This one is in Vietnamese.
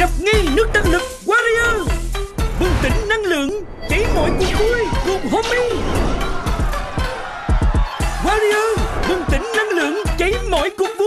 Ngập nghi nước tăng lực Warrior, bừng tỉnh năng lượng, cháy mọi cuộc vui cùng Homie. Warrior, bừng tỉnh năng lượng, cháy mọi cuộc vui.